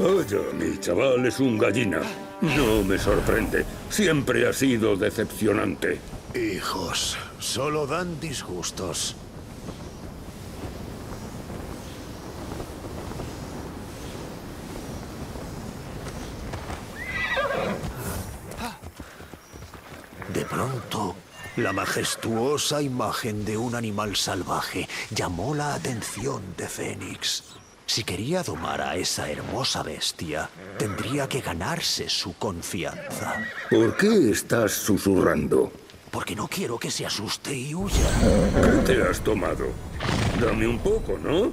Vaya, mi chaval es un gallina. No me sorprende. Siempre ha sido decepcionante. Hijos, solo dan disgustos. De pronto, la majestuosa imagen de un animal salvaje llamó la atención de Fénix. Si quería domar a esa hermosa bestia, tendría que ganarse su confianza. ¿Por qué estás susurrando? Porque no quiero que se asuste y huya. ¿Qué te has tomado? Dame un poco, ¿no?